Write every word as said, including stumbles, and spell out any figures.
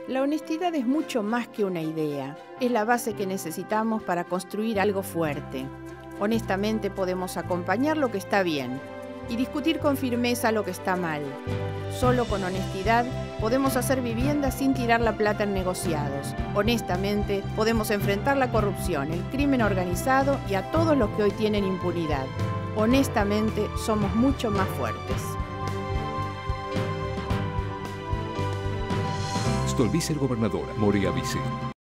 La honestidad es mucho más que una idea. Es la base que necesitamos para construir algo fuerte. Honestamente podemos acompañar lo que está bien y discutir con firmeza lo que está mal. Solo con honestidad podemos hacer viviendas sin tirar la plata en negociados. Honestamente podemos enfrentar la corrupción, el crimen organizado y a todos los que hoy tienen impunidad. Honestamente somos mucho más fuertes. Stolbizer gobernadora, Morea vice.